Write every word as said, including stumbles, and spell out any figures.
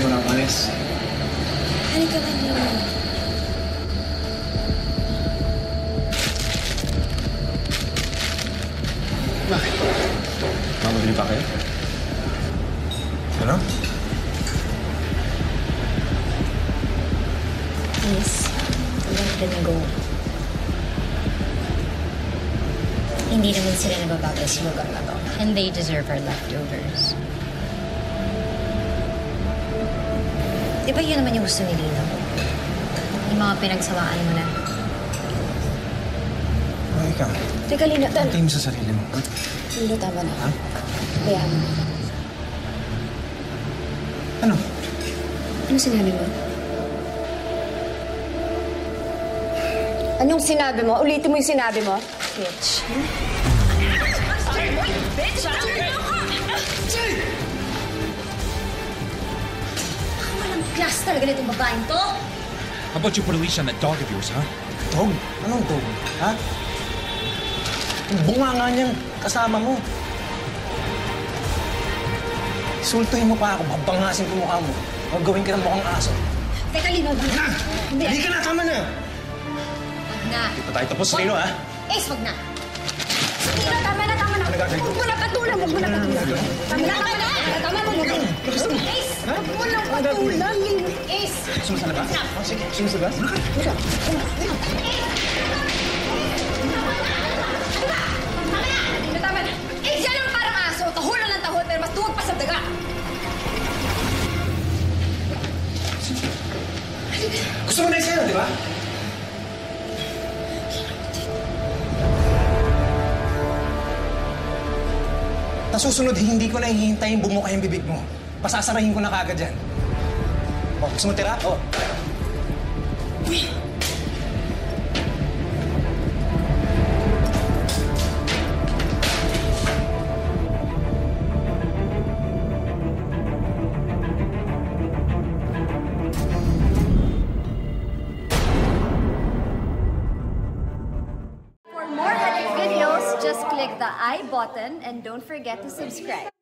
mo na umalis. Halika ba niyo? Bakit? Mamabili pa kayo? Ano? Please, let them go. Hindi naman sila nababagay sa lugar na to. And they deserve our leftovers. Di ba yun naman yung gusto ni Lino? Yung mga pinagsawaan mo na. Ay, ikaw. Teka, Lino, tama. Tingin mo sa sarili mo. Lino, tama na. Ha? Bayaan mo. Ano? Ano sinabi mo? Anong sinabi mo? Ulitin mo yung sinabi mo. Bitch. Bitch! Walang class talaga na itong babaeng to. How about you put a leash on that dog of yours, huh? Dog? Anong dog? Ha? Yung bunga nga niyang kasama mo. Sultuhin mo pa ako, babangasin ko mukha mo. O gawin ka ng mukhang aso. Teka, Lino. Na! Hindi. Hindi ka na! Tama na! Wag na. Hindi pa tayo tapos, Lino, ha? Ace, wag na. Lino, tama na, tama na. Huwag mo na patulan, huwag mo na patulan. Tama na, tama na. Tama na, tama na. Ace! Huwag mo na patulan, Lino. Ace! Gusto mo sa labas? Oh, sige, gusto mo sa labas? Lino, tama na. Eh, yan ang parang aso. Tahol lang ng tahol, pero mas duwag pa sa daga. Gusto mo na yung sa'yo, di ba? Nasusunod, hindi ko na hihintayin bumuka yung bibig mo. Pasasarahin ko na kagad yan. Oh, gusto mo tira? Oh. For more epic videos, just click the I button and don't forget to subscribe.